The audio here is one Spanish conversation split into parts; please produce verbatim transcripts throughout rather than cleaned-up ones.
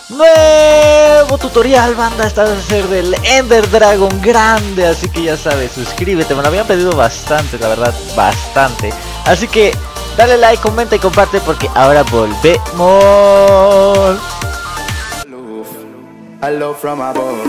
Nuevo tutorial, banda. Esta vez a hacer del Ender Dragon grande. Así que ya sabes, suscríbete. Me lo habían pedido bastante, la verdad, bastante. Así que dale like, comenta y comparte porque ahora volvemos. Hello from above.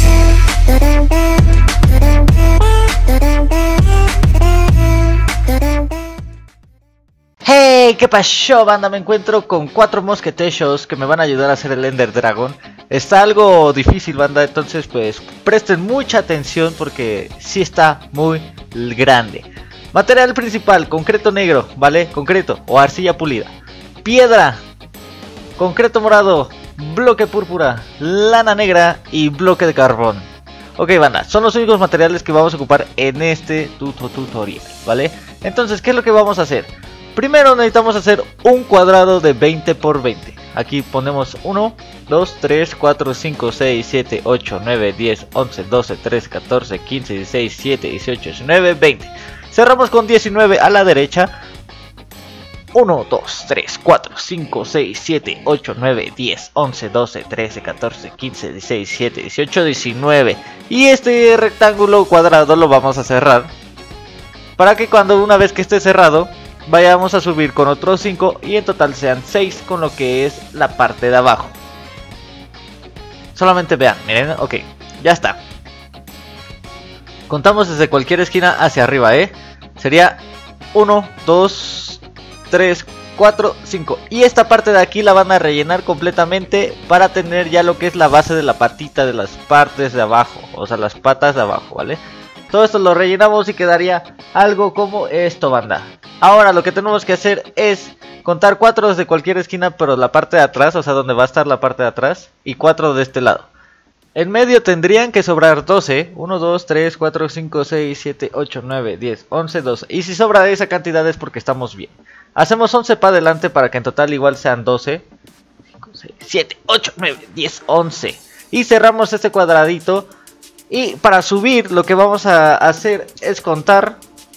Hey, ¿qué pasó, banda? Me encuentro con cuatro mosquetechos que me van a ayudar a hacer el Ender Dragon. Está algo difícil, banda, entonces pues presten mucha atención porque sí está muy grande. Material principal, concreto negro, ¿vale? Concreto o arcilla pulida. Piedra, concreto morado, bloque púrpura, lana negra y bloque de carbón. Ok, banda, son los únicos materiales que vamos a ocupar en este tutorial, ¿vale? Entonces, ¿qué es lo que vamos a hacer? Primero necesitamos hacer un cuadrado de veinte por veinte. Aquí ponemos uno, dos, tres, cuatro, cinco, seis, siete, ocho, nueve, diez, once, doce, trece, catorce, quince, dieciséis, diecisiete, dieciocho, diecinueve, veinte. Cerramos con diecinueve a la derecha. uno, dos, tres, cuatro, cinco, seis, siete, ocho, nueve, diez, once, doce, trece, catorce, quince, dieciséis, diecisiete, dieciocho, diecinueve. Y este rectángulo cuadrado lo vamos a cerrar para que cuando una vez que esté cerrado vayamos a subir con otros cinco y en total sean seis con lo que es la parte de abajo. Solamente vean, miren, ok, ya está. Contamos desde cualquier esquina hacia arriba, ¿eh? Sería uno, dos, tres, cuatro, cinco. Y esta parte de aquí la van a rellenar completamente para tener ya lo que es la base de la patita de las partes de abajo. O sea, las patas de abajo, ¿vale? Todo esto lo rellenamos y quedaría algo como esto, banda. Ahora lo que tenemos que hacer es contar cuatro desde cualquier esquina, pero la parte de atrás, o sea, donde va a estar la parte de atrás, y cuatro de este lado. En medio tendrían que sobrar doce. uno, dos, tres, cuatro, cinco, seis, siete, ocho, nueve, diez, once, doce. Y si sobra esa cantidad es porque estamos bien. Hacemos once para adelante para que en total igual sean doce. cinco, seis, siete, ocho, nueve, diez, once. Y cerramos este cuadradito. Y para subir lo que vamos a hacer es contar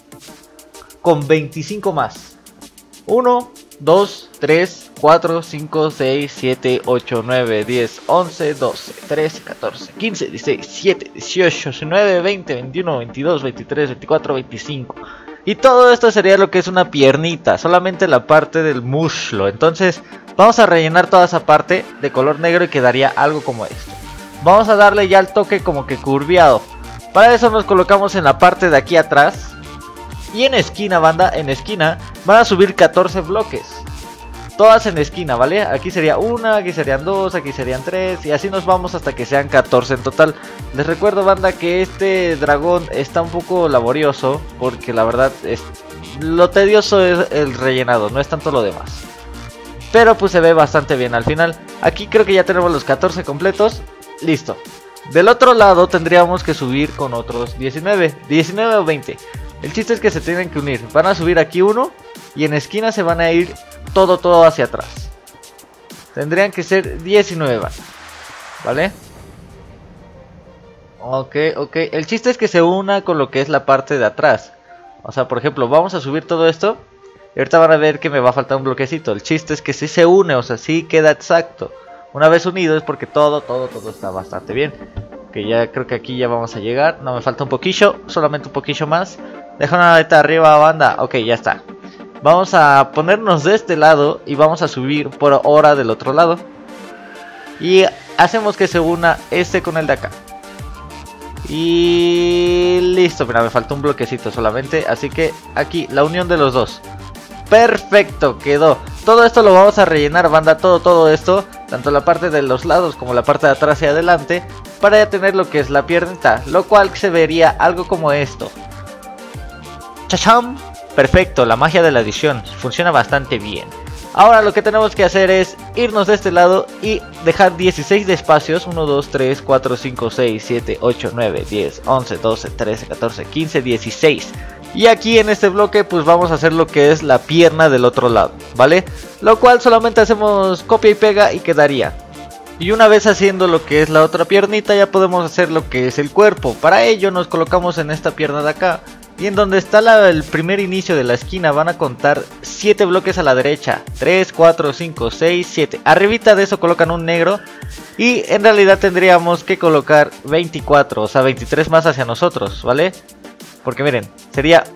con veinticinco más. uno, dos, tres, cuatro, cinco, seis, siete, ocho, nueve, diez, once, doce, trece, catorce, quince, dieciséis, diecisiete, dieciocho, diecinueve, veinte, veintiuno, veintidós, veintitrés, veinticuatro, veinticinco. Y todo esto sería lo que es una piernita, solamente la parte del muslo. Entonces vamos a rellenar toda esa parte de color negro y quedaría algo como esto. Vamos a darle ya el toque como que curviado. Para eso nos colocamos en la parte de aquí atrás. Y en esquina, banda, en esquina van a subir catorce bloques. Todas en esquina, ¿vale? Aquí sería una, aquí serían dos, aquí serían tres. Y así nos vamos hasta que sean catorce en total. Les recuerdo, banda, que este dragón está un poco laborioso. Porque la verdad es lo tedioso es el rellenado, no es tanto lo demás. Pero pues se ve bastante bien al final. Aquí creo que ya tenemos los catorce completos. Listo. Del otro lado tendríamos que subir con otros diecinueve, diecinueve o veinte. El chiste es que se tienen que unir. Van a subir aquí uno y en esquina se van a ir todo, todo hacia atrás. Tendrían que ser diecinueve, ¿vale? Ok, ok. El chiste es que se una con lo que es la parte de atrás. O sea, por ejemplo, vamos a subir todo esto y ahorita van a ver que me va a faltar un bloquecito. El chiste es que sí se une, o sea, sí queda exacto. Una vez unido es porque todo, todo, todo está bastante bien. Que ya creo que aquí ya vamos a llegar. No, me falta un poquillo, solamente un poquillo más. Deja una aleta arriba, banda. Ok, ya está. Vamos a ponernos de este lado y vamos a subir por ahora del otro lado. Y hacemos que se una este con el de acá. Y listo, mira, me falta un bloquecito solamente. Así que aquí, la unión de los dos. Perfecto, quedó. Todo esto lo vamos a rellenar, banda, todo, todo esto. Tanto la parte de los lados como la parte de atrás y adelante. Para ya tener lo que es la piernita. Lo cual se vería algo como esto. ¡Chacham! Perfecto, la magia de la edición. Funciona bastante bien. Ahora lo que tenemos que hacer es irnos de este lado y dejar dieciséis de espacios. uno, dos, tres, cuatro, cinco, seis, siete, ocho, nueve, diez, once, doce, trece, catorce, quince, dieciséis. Y aquí en este bloque pues vamos a hacer lo que es la pierna del otro lado, ¿vale? Lo cual solamente hacemos copia y pega y quedaría. Y una vez haciendo lo que es la otra piernita ya podemos hacer lo que es el cuerpo. Para ello nos colocamos en esta pierna de acá. Y en donde está la, el primer inicio de la esquina van a contar siete bloques a la derecha. tres, cuatro, cinco, seis, siete. Arribita de eso colocan un negro. Y en realidad tendríamos que colocar veinticuatro, o sea veintitrés más hacia nosotros, ¿vale? Porque miren, sería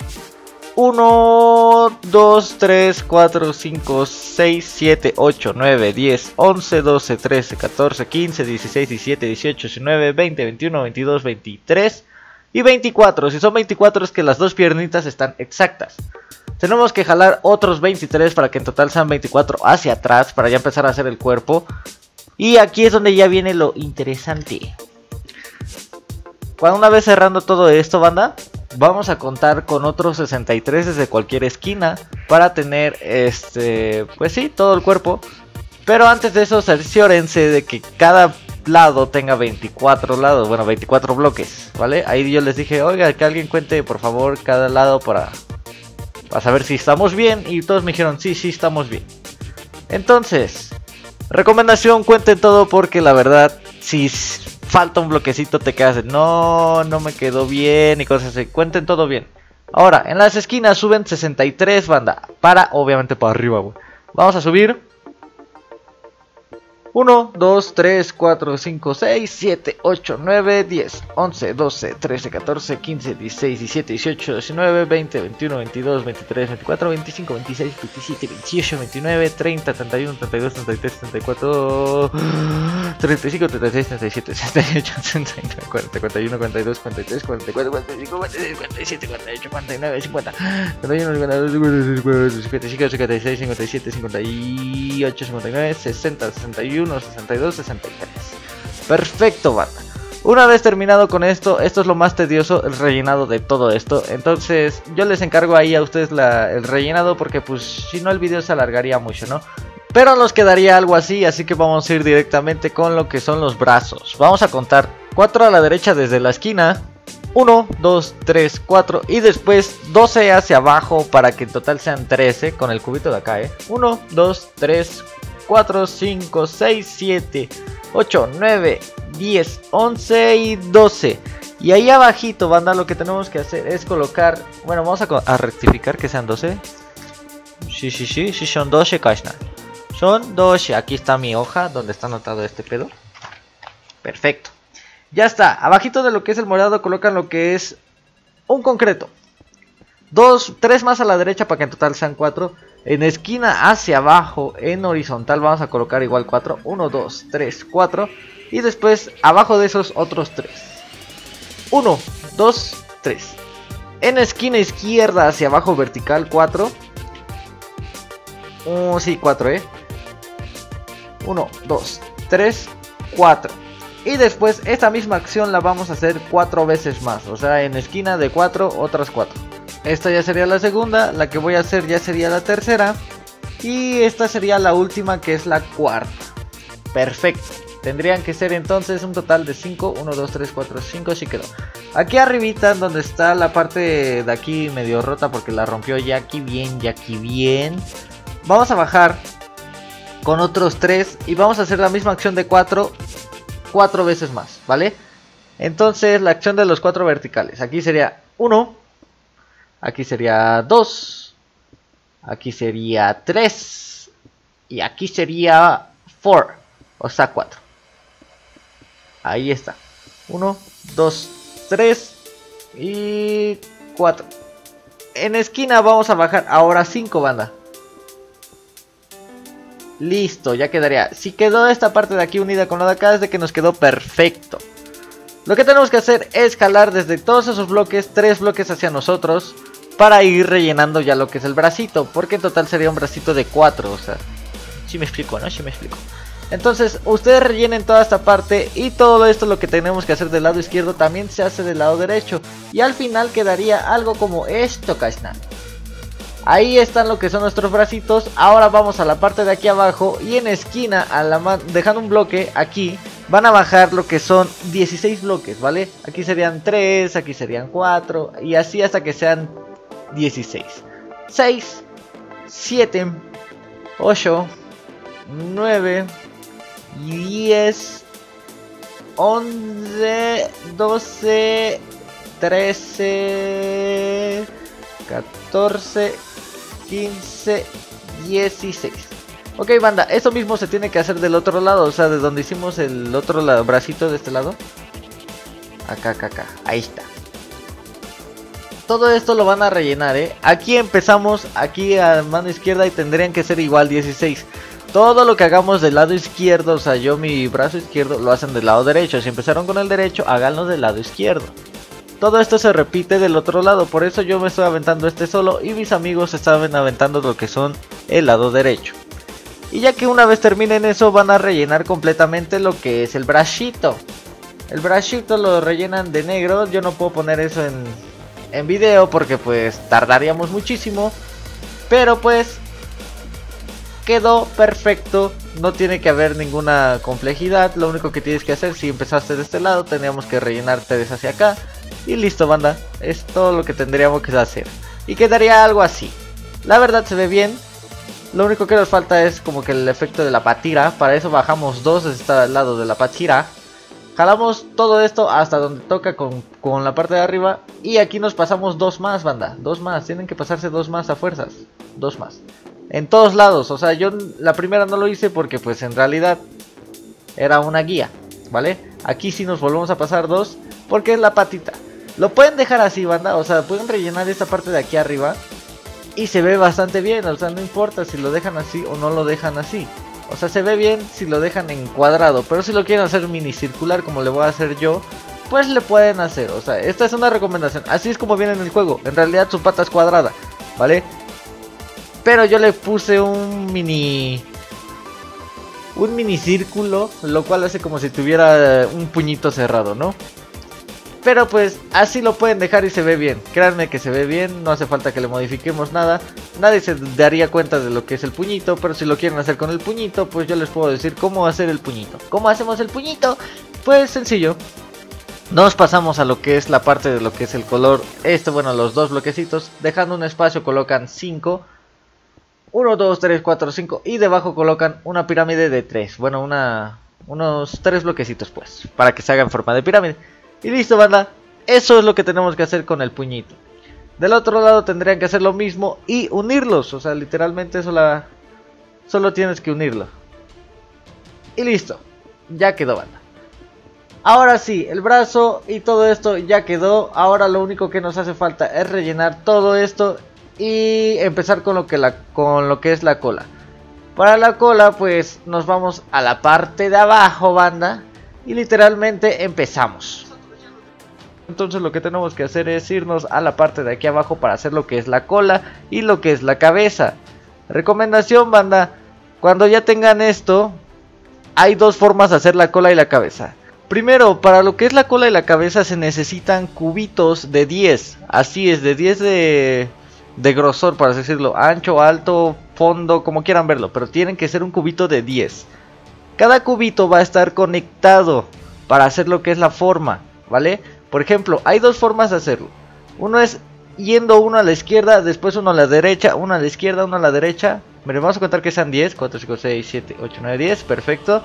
uno, dos, tres, cuatro, cinco, seis, siete, ocho, nueve, diez, once, doce, trece, catorce, quince, dieciséis, diecisiete, dieciocho, diecinueve, veinte, veintiuno, veintidós, veintitrés y veinticuatro. Si son veinticuatro es que las dos piernitas están exactas. Tenemos que jalar otros veintitrés para que en total sean veinticuatro hacia atrás para ya empezar a hacer el cuerpo. Y aquí es donde ya viene lo interesante. Cuando una vez cerrando todo esto, banda, vamos a contar con otros sesenta y tres desde cualquier esquina para tener este, pues sí, todo el cuerpo. Pero antes de eso, cerciórense de que cada lado tenga veinticuatro lados, bueno, veinticuatro bloques, ¿vale? Ahí yo les dije, oiga, que alguien cuente por favor cada lado para, para saber si estamos bien. Y todos me dijeron, sí, sí, estamos bien. Entonces, recomendación, cuenten todo porque la verdad, si falta un bloquecito te quedas de, no, no me quedó bien y cosas así. Cuenten todo bien. Ahora, en las esquinas suben sesenta y tres, banda, para, obviamente para arriba, güey. Vamos a subir uno, dos, tres, cuatro, cinco, seis, siete, ocho, nueve, diez, once, doce, trece, catorce, quince, dieciséis, diecisiete, dieciocho, diecinueve, veinte, veintiuno, veintidós, veintitrés, veinticuatro, veinticinco, veintiséis, veintisiete, veintiocho, veintinueve, treinta, treinta y uno, treinta y dos, treinta y tres, treinta y cuatro, treinta y cinco, treinta y seis, treinta y siete, treinta y ocho, treinta y nueve, cuarenta, cuarenta y uno, cuarenta y dos, cuarenta y tres, cuarenta y cuatro, cuarenta y cinco, cuarenta y seis, cuarenta y siete, cuarenta y ocho, cuarenta y nueve, cincuenta, cuarenta y uno, cincuenta y dos, cincuenta y cinco, cincuenta y seis, cincuenta y siete, cincuenta y ocho, cincuenta y nueve, sesenta, sesenta y uno, sesenta y dos, sesenta y tres. Perfecto, banda. Una vez terminado con esto, esto es lo más tedioso, el rellenado de todo esto. Entonces yo les encargo ahí a ustedes la, el rellenado porque pues si no el video se alargaría mucho, ¿no? Pero nos quedaría algo así, así que vamos a ir directamente con lo que son los brazos. Vamos a contar cuatro a la derecha desde la esquina. uno, dos, tres, cuatro y después doce hacia abajo para que en total sean trece con el cubito de acá, ¿eh? uno, dos, tres, cuatro, cinco, seis, siete, ocho, nueve, diez, once y doce. Y ahí abajito, banda, lo que tenemos que hacer es colocar, bueno, vamos a, a rectificar que sean doce. Sí, sí, sí, sí, son doce, Kashna. Son doce, aquí está mi hoja donde está anotado este pedo. Perfecto. Ya está, abajito de lo que es el morado colocan lo que es un concreto. Dos, tres más a la derecha para que en total sean cuatro. En esquina hacia abajo, en horizontal, vamos a colocar igual cuatro. uno, dos, tres, cuatro. Y después abajo de esos otros tres. uno, dos, tres. En esquina izquierda hacia abajo vertical cuatro. Oh, sí, cuatro, eh. uno, dos, tres, cuatro. Y después esta misma acción la vamos a hacer cuatro veces más. O sea, en esquina de cuatro, otras cuatro. Esta ya sería la segunda, la que voy a hacer ya sería la tercera. Y esta sería la última, que es la cuarta. Perfecto. Tendrían que ser entonces un total de cinco. uno, dos, tres, cuatro, cinco, así quedó. Aquí arribita, donde está la parte de aquí medio rota porque la rompió Jackie bien, Jackie bien. Vamos a bajar con otros tres y vamos a hacer la misma acción de cuatro. Cuatro veces más, ¿vale? Entonces la acción de los cuatro verticales. Aquí sería uno. Aquí sería dos. Aquí sería tres. Y aquí sería cuatro. O sea, cuatro. Ahí está. uno, dos, tres y cuatro. En esquina vamos a bajar ahora cinco, banda. Listo, ya quedaría. Si quedó esta parte de aquí unida con la de acá, es de que nos quedó perfecto. Lo que tenemos que hacer es jalar desde todos esos bloques, tres bloques hacia nosotros, para ir rellenando ya lo que es el bracito, porque en total sería un bracito de cuatro, o sea, si me explico, ¿no? Si me explico. Entonces, ustedes rellenen toda esta parte y todo esto lo que tenemos que hacer del lado izquierdo también se hace del lado derecho. Y al final quedaría algo como esto, Kashna. Ahí están lo que son nuestros bracitos. Ahora vamos a la parte de aquí abajo y en esquina, a la dejando un bloque aquí, van a bajar lo que son dieciséis bloques, ¿vale? Aquí serían tres, aquí serían cuatro y así hasta que sean dieciséis. seis, siete, ocho, nueve, diez, once, doce, trece, catorce, quince, dieciséis. Ok, banda, eso mismo se tiene que hacer del otro lado, o sea, de donde hicimos el otro lado, bracito de este lado. Acá, acá, acá, ahí está. Todo esto lo van a rellenar, ¿eh? Aquí empezamos, aquí a mano izquierda, y tendrían que ser igual dieciséis. Todo lo que hagamos del lado izquierdo, o sea, yo mi brazo izquierdo, lo hacen del lado derecho. Si empezaron con el derecho, háganlo del lado izquierdo. Todo esto se repite del otro lado, por eso yo me estoy aventando este solo y mis amigos estaban aventando lo que son el lado derecho. Y ya que una vez terminen eso, van a rellenar completamente lo que es el bracito. El bracito lo rellenan de negro, yo no puedo poner eso en, en video porque pues tardaríamos muchísimo. Pero pues quedó perfecto, no tiene que haber ninguna complejidad. Lo único que tienes que hacer, si empezaste de este lado, tendríamos que rellenarte desde hacia acá. Y listo, banda, es todo lo que tendríamos que hacer. Y quedaría algo así. La verdad se ve bien. Lo único que nos falta es como que el efecto de la patira. Para eso bajamos dos desde este lado de la patira. Jalamos todo esto hasta donde toca con, con la parte de arriba. Y aquí nos pasamos dos más, banda. Dos más, tienen que pasarse dos más a fuerzas. Dos más. En todos lados, o sea, yo la primera no lo hice porque pues en realidad era una guía, ¿vale? Aquí sí nos volvemos a pasar dos porque es la patita. Lo pueden dejar así, banda, o sea, pueden rellenar esta parte de aquí arriba y se ve bastante bien, o sea, no importa si lo dejan así o no lo dejan así. O sea, se ve bien si lo dejan en cuadrado, pero si lo quieren hacer mini circular como le voy a hacer yo, pues le pueden hacer, o sea, esta es una recomendación. Así es como viene en el juego, en realidad su pata es cuadrada, ¿vale? Pero yo le puse un mini... Un mini círculo, lo cual hace como si tuviera un puñito cerrado, ¿no? Pero pues así lo pueden dejar y se ve bien. Créanme que se ve bien, no hace falta que le modifiquemos nada. Nadie se daría cuenta de lo que es el puñito, pero si lo quieren hacer con el puñito, pues yo les puedo decir cómo hacer el puñito. ¿Cómo hacemos el puñito? Pues sencillo. Nos pasamos a lo que es la parte de lo que es el color. Este, bueno, los dos bloquecitos. Dejando un espacio colocan cinco. uno, dos, tres, cuatro, cinco. Y debajo colocan una pirámide de tres. Bueno, una, unos tres bloquecitos pues, para que se haga en forma de pirámide. Y listo, banda. Eso es lo que tenemos que hacer con el puñito. Del otro lado tendrían que hacer lo mismo y unirlos. O sea, literalmente eso la... solo tienes que unirlo. Y listo. Ya quedó, banda. Ahora sí, el brazo y todo esto ya quedó. Ahora lo único que nos hace falta es rellenar todo esto y empezar con lo que la con lo que es la cola. Para la cola pues nos vamos a la parte de abajo, banda, y literalmente empezamos. Entonces lo que tenemos que hacer es irnos a la parte de aquí abajo para hacer lo que es la cola y lo que es la cabeza. Recomendación, banda, cuando ya tengan esto, hay dos formas de hacer la cola y la cabeza. Primero, para lo que es la cola y la cabeza se necesitan cubitos de diez. Así es, de diez de... de grosor, para así decirlo, ancho, alto, fondo, como quieran verlo, pero tienen que ser un cubito de diez. Cada cubito va a estar conectado para hacer lo que es la forma, ¿vale? Por ejemplo, hay dos formas de hacerlo. Uno es yendo uno a la izquierda, después uno a la derecha, uno a la izquierda, uno a la derecha. Miren, vamos a contar que sean diez, cuatro, cinco, seis, siete, ocho, nueve, diez, perfecto.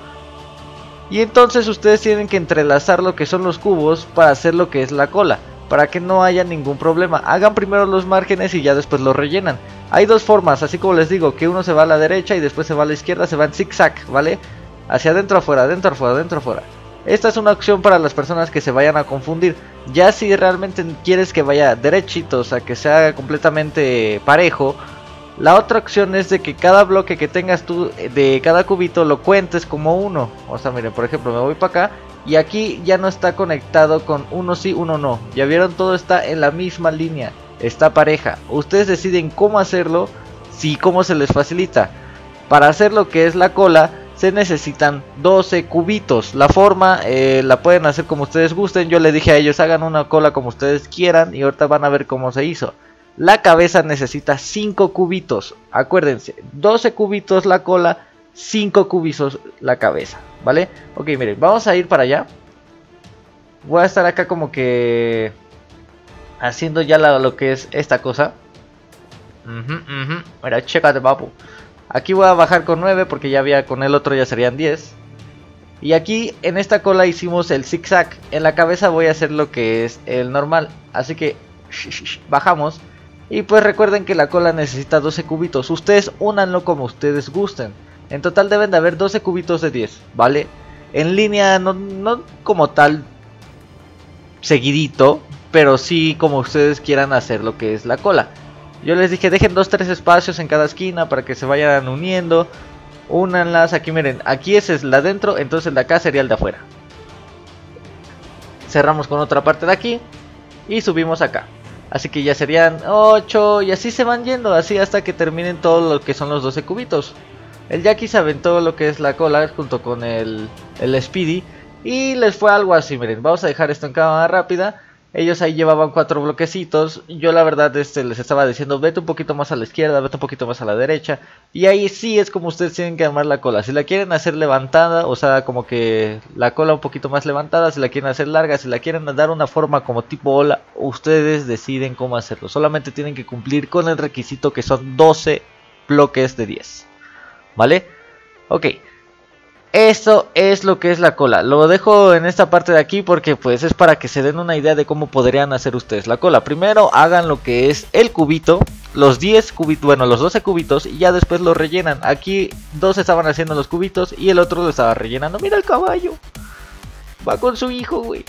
Y entonces ustedes tienen que entrelazar lo que son los cubos para hacer lo que es la cola, para que no haya ningún problema. Hagan primero los márgenes y ya después los rellenan. Hay dos formas, así como les digo, que uno se va a la derecha y después se va a la izquierda, se va en zigzag, ¿vale? Hacia adentro, afuera, adentro, afuera, adentro, afuera. Esta es una opción para las personas que se vayan a confundir. Ya si realmente quieres que vaya derechito, o sea, que sea completamente parejo, la otra opción es de que cada bloque que tengas tú de cada cubito lo cuentes como uno. O sea, miren, por ejemplo, me voy para acá y aquí ya no está conectado con uno sí, uno no. Ya vieron, todo está en la misma línea, está pareja. Ustedes deciden cómo hacerlo, si cómo se les facilita. Para hacer lo que es la cola se necesitan doce cubitos. La forma eh, la pueden hacer como ustedes gusten. Yo le dije a ellos, hagan una cola como ustedes quieran y ahorita van a ver cómo se hizo. La cabeza necesita cinco cubitos. Acuérdense, doce cubitos la cola, cinco cubitos la cabeza, ¿vale? Ok, miren, vamos a ir para allá. Voy a estar acá como que haciendo ya la, lo que es esta cosa. uh-huh, uh-huh. Mira, chécate, papu. Aquí voy a bajar con nueve porque ya había con el otro, ya serían diez. Y aquí en esta cola hicimos el zigzag. En la cabeza voy a hacer lo que es el normal. Así que bajamos. Y pues recuerden que la cola necesita doce cubitos. Ustedes únanlo como ustedes gusten. En total deben de haber doce cubitos de diez, ¿vale? En línea, no, no como tal seguidito, pero sí como ustedes quieran hacer lo que es la cola. Yo les dije, dejen dos, tres espacios en cada esquina para que se vayan uniendo. Únanlas, aquí miren, aquí ese es la de adentro, entonces el de acá sería el de afuera. Cerramos con otra parte de aquí y subimos acá. Así que ya serían ocho y así se van yendo, así hasta que terminen todo lo que son los doce cubitos. El Jackie se aventó lo que es la cola junto con el, el Speedy y les fue algo así, miren, vamos a dejar esto en cámara rápida. Ellos ahí llevaban cuatro bloquecitos. Yo la verdad este les estaba diciendo, vete un poquito más a la izquierda, vete un poquito más a la derecha. Y ahí sí es como ustedes tienen que armar la cola. Si la quieren hacer levantada, o sea, como que la cola un poquito más levantada. Si la quieren hacer larga, si la quieren dar una forma como tipo ola, ustedes deciden cómo hacerlo. Solamente tienen que cumplir con el requisito que son doce bloques de diez. ¿Vale? Ok. Eso es lo que es la cola. Lo dejo en esta parte de aquí porque pues es para que se den una idea de cómo podrían hacer ustedes la cola. Primero hagan lo que es el cubito, los diez cubitos, bueno los doce cubitos, y ya después lo rellenan. Aquí dos estaban haciendo los cubitos y el otro lo estaba rellenando. Mira el caballo, va con su hijo, güey.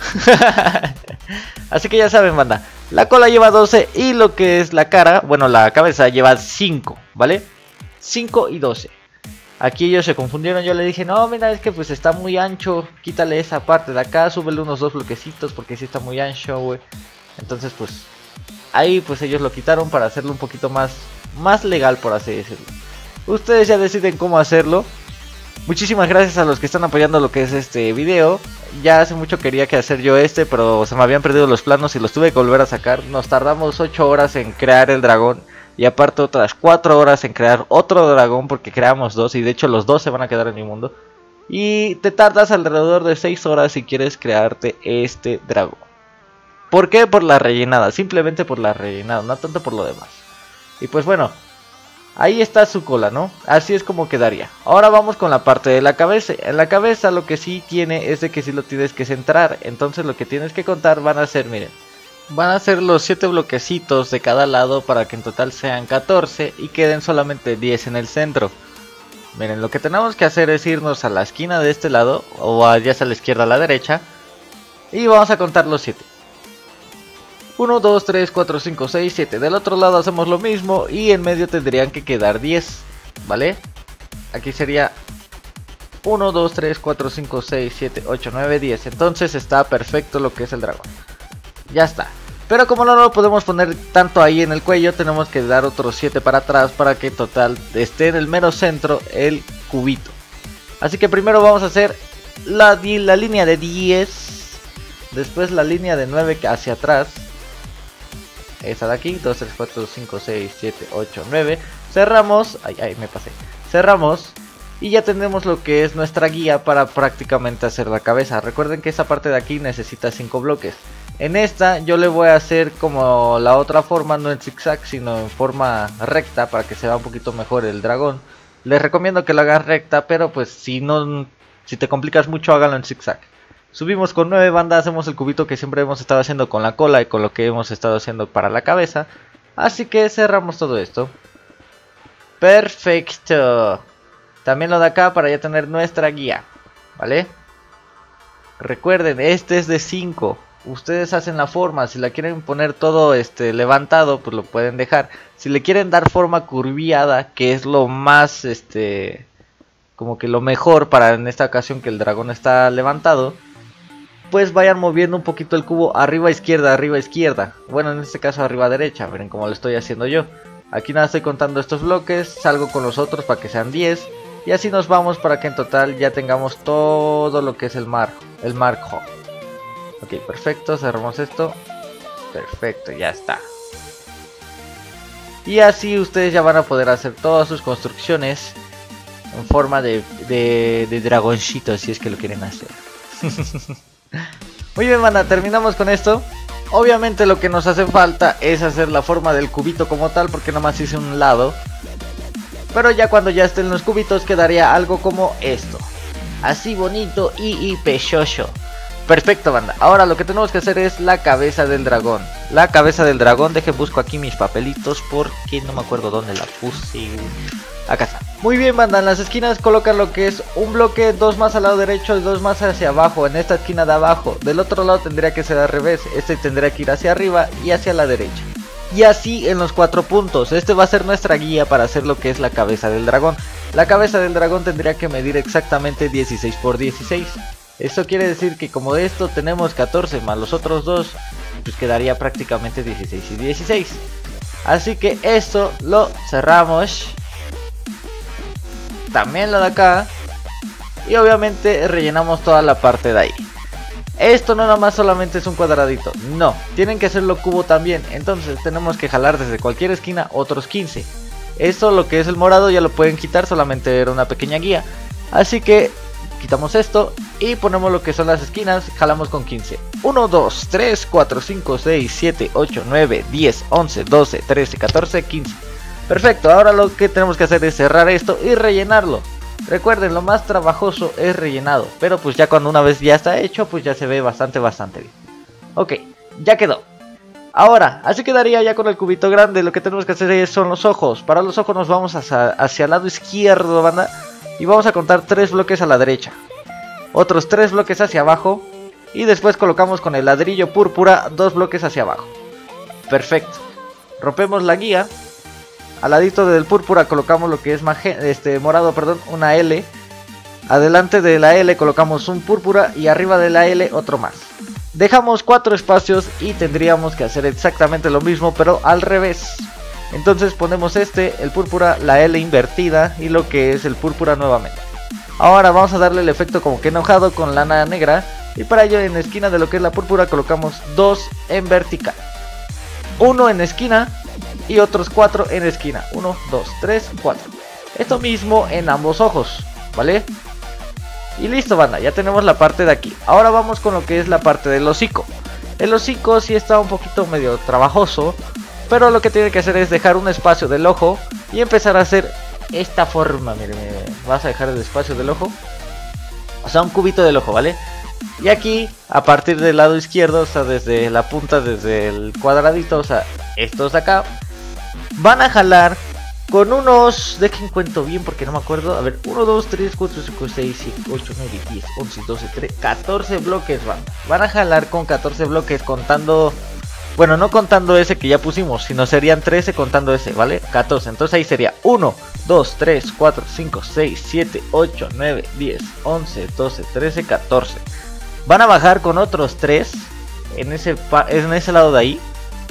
Así que ya saben, banda, la cola lleva doce y lo que es la cara, bueno la cabeza lleva cinco, ¿vale? cinco y doce. Aquí ellos se confundieron, yo le dije, no, mira, es que pues está muy ancho, quítale esa parte de acá, súbele unos dos bloquecitos porque sí está muy ancho, güey. Entonces pues, ahí pues ellos lo quitaron para hacerlo un poquito más, más legal, por así decirlo. Ustedes ya deciden cómo hacerlo. Muchísimas gracias a los que están apoyando lo que es este video. Ya hace mucho quería que hacer yo este, pero se me habían perdido los planos y los tuve que volver a sacar. Nos tardamos ocho horas en crear el dragón. Y aparte otras cuatro horas en crear otro dragón porque creamos dos y de hecho los dos se van a quedar en mi mundo. Y te tardas alrededor de seis horas si quieres crearte este dragón. ¿Por qué? Por la rellenada, simplemente por la rellenada, no tanto por lo demás. Y pues bueno, ahí está su cola, ¿no? Así es como quedaría. Ahora vamos con la parte de la cabeza. En la cabeza lo que sí tiene es de que sí lo tienes que centrar. Entonces lo que tienes que contar van a ser, miren, van a ser los siete bloquecitos de cada lado para que en total sean catorce y queden solamente diez en el centro. Miren, lo que tenemos que hacer es irnos a la esquina de este lado, o allá a la izquierda a la derecha, y vamos a contar los siete. uno, dos, tres, cuatro, cinco, seis, siete. Del otro lado hacemos lo mismo y en medio tendrían que quedar diez, ¿vale? Aquí sería uno, dos, tres, cuatro, cinco, seis, siete, ocho, nueve, diez. Entonces está perfecto lo que es el dragón. Ya está. Pero como no lo podemos poner tanto ahí en el cuello, tenemos que dar otros siete para atrás para que en total esté en el mero centro el cubito. Así que primero vamos a hacer la, la línea de diez. Después la línea de nueve hacia atrás. Esa de aquí. dos, tres, cuatro, cinco, seis, siete, ocho, nueve. Cerramos. Ay, ay, me pasé. Cerramos. Y ya tenemos lo que es nuestra guía para prácticamente hacer la cabeza. Recuerden que esa parte de aquí necesita cinco bloques. En esta yo le voy a hacer como la otra forma, no en zigzag sino en forma recta para que se vea un poquito mejor el dragón. Les recomiendo que lo hagan recta, pero pues si no, si te complicas mucho háganlo en zigzag. Subimos con nueve bandas, hacemos el cubito que siempre hemos estado haciendo con la cola y con lo que hemos estado haciendo para la cabeza. Así que cerramos todo esto. Perfecto. También lo de acá para ya tener nuestra guía, ¿vale? Recuerden, este es de cinco. Ustedes hacen la forma, si la quieren poner todo este levantado, pues lo pueden dejar. Si le quieren dar forma curviada, que es lo más, este, como que lo mejor para en esta ocasión que el dragón está levantado, pues vayan moviendo un poquito el cubo arriba izquierda, arriba izquierda. Bueno, en este caso arriba derecha, miren como lo estoy haciendo yo. Aquí nada, estoy contando estos bloques, salgo con los otros para que sean diez. Y así nos vamos para que en total ya tengamos todo lo que es el mar, el marco. Ok, perfecto, cerramos esto. Perfecto, ya está. Y así ustedes ya van a poder hacer todas sus construcciones en forma de, de, de dragoncito, si es que lo quieren hacer. Muy bien, banda, terminamos con esto. Obviamente lo que nos hace falta es hacer la forma del cubito como tal, porque nomás hice un lado. Pero ya cuando ya estén los cubitos quedaría algo como esto. así bonito y, y pechocho. Perfecto, banda. Ahora lo que tenemos que hacer es la cabeza del dragón. La cabeza del dragón, dejen busco aquí mis papelitos porque no me acuerdo dónde la puse. Acá está. Muy bien, banda, en las esquinas colocan lo que es un bloque, dos más al lado derecho y dos más hacia abajo, en esta esquina de abajo. Del otro lado tendría que ser al revés, este tendría que ir hacia arriba y hacia la derecha. Y así en los cuatro puntos. Este va a ser nuestra guía para hacer lo que es la cabeza del dragón. La cabeza del dragón tendría que medir exactamente dieciséis por dieciséis. Esto quiere decir que como de esto tenemos catorce más los otros dos, pues quedaría prácticamente dieciséis y dieciséis. Así que esto lo cerramos. También lo de acá. Y obviamente rellenamos toda la parte de ahí. Esto no nada más solamente es un cuadradito. No, tienen que hacerlo cubo también. Entonces tenemos que jalar desde cualquier esquina otros quince. Esto lo que es el morado ya lo pueden quitar. Solamente era una pequeña guía. Así que quitamos esto y ponemos lo que son las esquinas, jalamos con quince. uno, dos, tres, cuatro, cinco, seis, siete, ocho, nueve, diez, once, doce, trece, catorce, quince. Perfecto, ahora lo que tenemos que hacer es cerrar esto y rellenarlo. Recuerden, lo más trabajoso es rellenado, pero pues ya cuando una vez ya está hecho, pues ya se ve bastante, bastante bien. Ok, ya quedó. Ahora, así quedaría ya con el cubito grande. Lo que tenemos que hacer es, son los ojos. Para los ojos nos vamos hacia, hacia el lado izquierdo, banda. Y vamos a contar tres bloques a la derecha, otros tres bloques hacia abajo, y después colocamos con el ladrillo púrpura dos bloques hacia abajo. Perfecto. Rompemos la guía. Al ladito del púrpura colocamos lo que es este morado, perdón, una L. Adelante de la L colocamos un púrpura y arriba de la L otro más. Dejamos cuatro espacios y tendríamos que hacer exactamente lo mismo, pero al revés. Entonces ponemos este, el púrpura, la L invertida y lo que es el púrpura nuevamente. Ahora vamos a darle el efecto como que enojado con lana negra. Y para ello en la esquina de lo que es la púrpura colocamos dos en vertical. Uno en esquina y otros cuatro en esquina. uno, dos, tres, cuatro. Esto mismo en ambos ojos, ¿vale? Y listo, banda, ya tenemos la parte de aquí. Ahora vamos con lo que es la parte del hocico. El hocico sí está un poquito medio trabajoso, pero lo que tiene que hacer es dejar un espacio del ojo y empezar a hacer esta forma. Mire, mire, vas a dejar el espacio del ojo, o sea, un cubito del ojo, ¿vale? Y aquí, a partir del lado izquierdo, o sea, desde la punta, desde el cuadradito, o sea, estos de acá, van a jalar con unos, dejen cuento bien porque no me acuerdo, a ver, uno, dos, tres, cuatro, cinco, seis, siete, ocho, nueve, diez, once, doce, trece, catorce bloques, van. Van a jalar con catorce bloques contando... Bueno, no contando ese que ya pusimos, sino serían trece contando ese, ¿vale? catorce, entonces ahí sería uno, dos, tres, cuatro, cinco, seis, siete, ocho, nueve, diez, once, doce, trece, catorce. Van a bajar con otros tres en ese, en ese lado de ahí.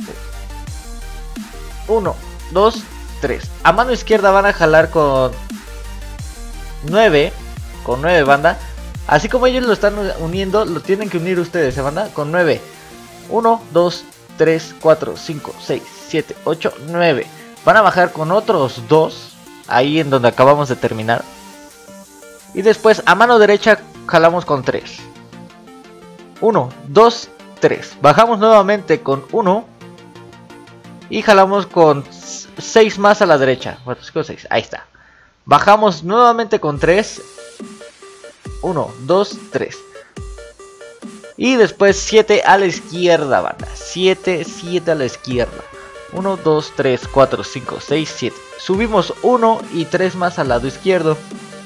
uno, dos, tres. A mano izquierda van a jalar con nueve, con nueve, banda. Así como ellos lo están uniendo, lo tienen que unir ustedes, ¿eh, banda? Con nueve. uno, dos, tres, cuatro, cinco, seis, siete, ocho, nueve. Van a bajar con otros dos ahí en donde acabamos de terminar. Y después a mano derecha jalamos con tres. uno, dos, tres. Bajamos nuevamente con uno y jalamos con seis más a la derecha. cuatro, cinco, seis. Ahí está. Bajamos nuevamente con tres. uno, dos, tres. Y después siete a la izquierda, banda. siete, siete a la izquierda. uno, dos, tres, cuatro, cinco, seis, siete. Subimos uno y tres más al lado izquierdo.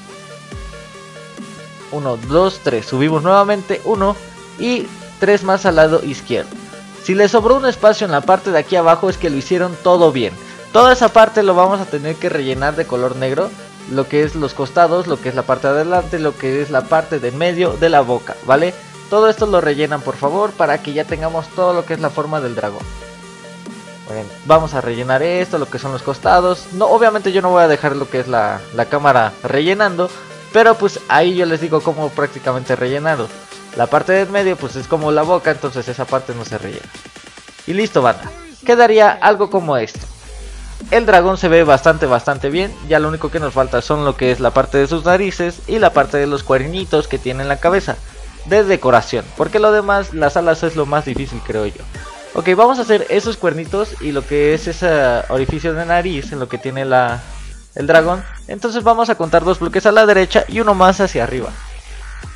uno, dos, tres. Subimos nuevamente uno y tres más al lado izquierdo. Si les sobró un espacio en la parte de aquí abajo es que lo hicieron todo bien. Toda esa parte lo vamos a tener que rellenar de color negro. Lo que es los costados, lo que es la parte de adelante, lo que es la parte de medio de la boca, ¿vale? Todo esto lo rellenan, por favor, para que ya tengamos todo lo que es la forma del dragón. Bueno, vamos a rellenar esto, lo que son los costados. No, obviamente yo no voy a dejar lo que es la, la cámara rellenando, pero pues ahí yo les digo cómo prácticamente rellenado. La parte del medio pues es como la boca, entonces esa parte no se rellena. Y listo, banda. Quedaría algo como esto. El dragón se ve bastante bastante bien. Ya lo único que nos falta son lo que es la parte de sus narices y la parte de los cuernitos que tiene en la cabeza de decoración, porque lo demás, las alas es lo más difícil, creo yo. Ok, vamos a hacer esos cuernitos y lo que es ese orificio de nariz en lo que tiene la, el dragón. Entonces vamos a contar dos bloques a la derecha y uno más hacia arriba.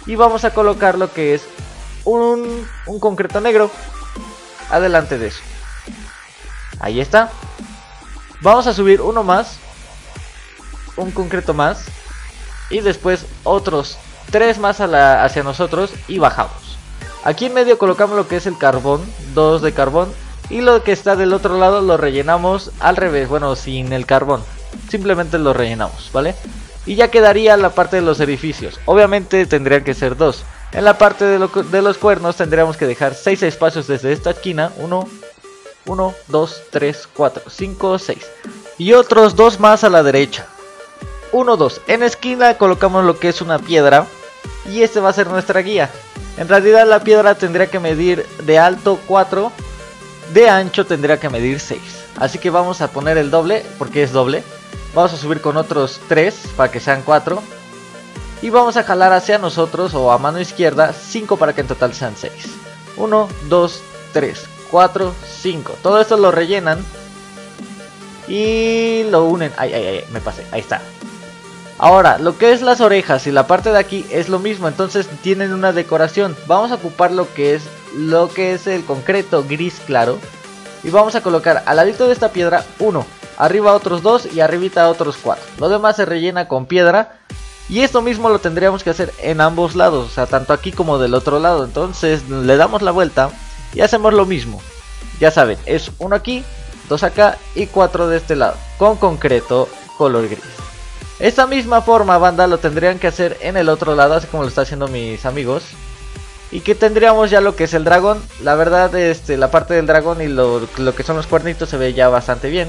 y vamos a colocar lo que es un, un concreto negro adelante de eso. Ahí está. Vamos a subir uno más, un concreto más, y después otros tres más a la, hacia nosotros y bajamos. Aquí en medio colocamos lo que es el carbón, dos de carbón, y lo que está del otro lado lo rellenamos al revés, bueno, sin el carbón, simplemente lo rellenamos, ¿vale? Y ya quedaría la parte de los edificios. Obviamente tendrían que ser dos. En la parte de, lo, de los cuernos tendríamos que dejar seis espacios desde esta esquina. uno, uno, dos, tres, cuatro, cinco, seis. Y otros dos más a la derecha. uno, dos. En la esquina colocamos lo que es una piedra. Y este va a ser nuestra guía. En realidad la piedra tendría que medir de alto cuatro. De ancho tendría que medir seis. Así que vamos a poner el doble, porque es doble. Vamos a subir con otros tres para que sean cuatro. Y vamos a jalar hacia nosotros o a mano izquierda cinco para que en total sean seis. uno, dos, tres, cuatro, cinco. Todo esto lo rellenan y lo unen. Ay, ay, ay, me pasé. Ahí está. Ahora, lo que es las orejas y la parte de aquí es lo mismo. Entonces tienen una decoración. Vamos a ocupar lo que es, lo que es el concreto gris claro. Y vamos a colocar al ladito de esta piedra uno. Arriba otros dos y arribita otros cuatro. Lo demás se rellena con piedra. Y esto mismo lo tendríamos que hacer en ambos lados. O sea, tanto aquí como del otro lado. Entonces le damos la vuelta y hacemos lo mismo. Ya saben, es uno aquí, dos acá y cuatro de este lado. Con concreto color gris. Esta misma forma, banda, lo tendrían que hacer en el otro lado. Así como lo está haciendo mis amigos. Y que tendríamos ya lo que es el dragón. La verdad, este, la parte del dragón y lo, lo que son los cuernitos se ve ya bastante bien.